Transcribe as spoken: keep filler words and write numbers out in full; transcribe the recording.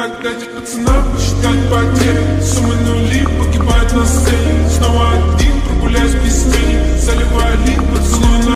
так дайте пацанам посчитать потери. Суммы нули погибают на сцене.